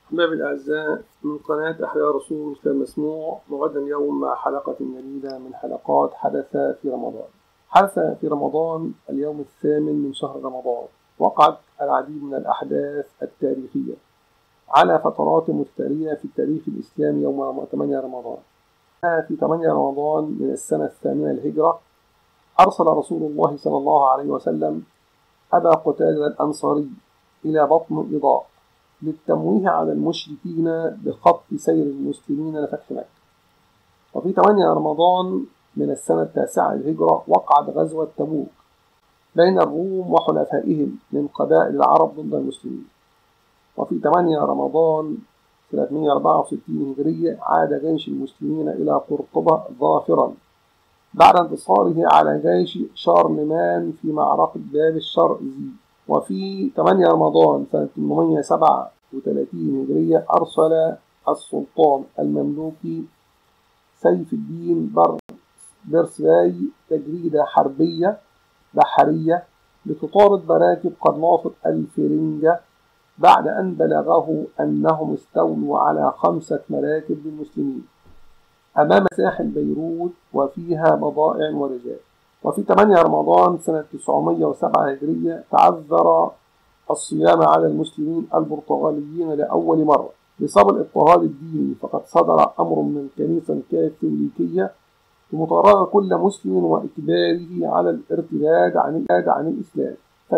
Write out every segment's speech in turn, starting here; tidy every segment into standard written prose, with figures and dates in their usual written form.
أحبابي الأعزاء من قناة أحياء رسول كالمسموع، وغدا اليوم مع حلقة جديدة من حلقات حدث في رمضان. حدث في رمضان اليوم الثامن من شهر رمضان. وقعت العديد من الأحداث التاريخية على فترات متتالية في التاريخ الإسلامي يوم 8 رمضان. في 8 رمضان من السنة الثامنة للهجرة أرسل رسول الله صلى الله عليه وسلم أبا قتادة الأنصاري إلى بطن إضاء للتمويه على المشركين بخط سير المسلمين لفتح مكة. وفي 8 رمضان من السنة التاسعة للهجرة وقعت غزوة تبوك بين الروم وحلفائهم من قبائل العرب ضد المسلمين. وفي 8 رمضان سنة 164 هجرية عاد جيش المسلمين إلى قرطبة ظافرا بعد انتصاره على جيش شارلمان في معركة باب الشرقي. وفي 8 رمضان سنة 837 هجرية أرسل السلطان المملوكي سيف الدين برسباي تجريدة حربية بحرية لتطارد مراكب قناصة الفرنجة بعد أن بلغه أنهم استولوا على 5 مراكب للمسلمين أمام ساحل بيروت وفيها بضائع ورجال. وفي 8 رمضان سنة 907 هجرية تعذر الصيام على المسلمين البرتغاليين لأول مرة بسبب الاضطهاد الديني، فقد صدر أمر من الكنيسة الكاثوليكية بمطاردة كل مسلم وإجباره على الارتداد عن الإسلام،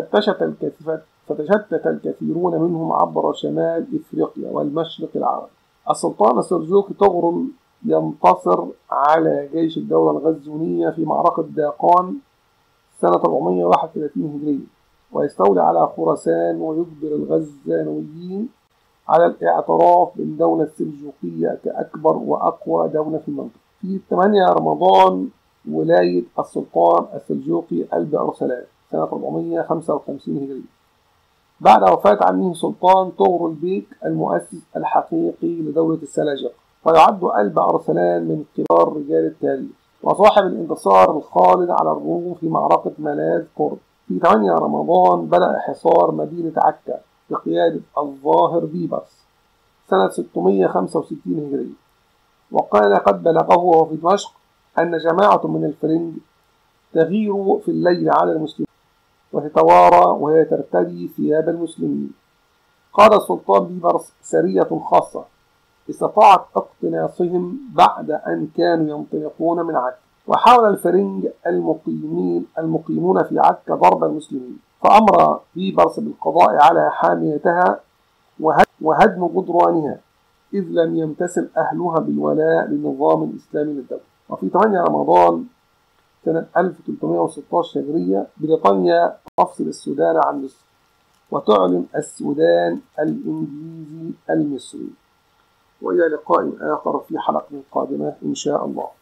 فتشتت الكثيرون منهم عبر شمال إفريقيا والمشرق العربي. السلطان السلجوقي طغرل ينتصر على جيش الدولة الغزونية في معركة داقان سنة 431 هجرية ويستولي على خراسان ويجبر الغزانويين على الاعتراف بالدولة السلجوقية كأكبر وأقوى دولة في المنطقة. في 8 رمضان ولاية السلطان السلجوقي البأرسلان سنة 455 هجرية بعد وفاة عمه سلطان طغرل بيك المؤسس الحقيقي لدولة السلاجقة، ويعد قلب أرسلان من كبار رجال التاريخ وصاحب الانتصار الخالد على الروم في معركة ملاذ قرد. في 8 رمضان بدأ حصار مدينة عكا بقيادة الظاهر بيبرس سنة 665 هجرية، وقال قد بلغه وهو في دمشق أن جماعة من الفرنج تغير في الليل على المسلمين وتتوارى وهي ترتدي ثياب المسلمين. قاد السلطان بيبرس سرية خاصة استطاعت اقتناصهم بعد أن كانوا ينطلقون من عكا، وحاول الفرنج المقيمون في عكا ضرب المسلمين، فأمر بيبرس بالقضاء على حاميتها وهدم جدرانها إذ لم يمتثل أهلها بالولاء للنظام الإسلامي للدولة. وفي 8 رمضان سنة 1316 هجرية بريطانيا تفصل السودان عن مصر وتعلن السودان الإنجليزي المصري. وإلى لقاء آخر في حلقة قادمة إن شاء الله.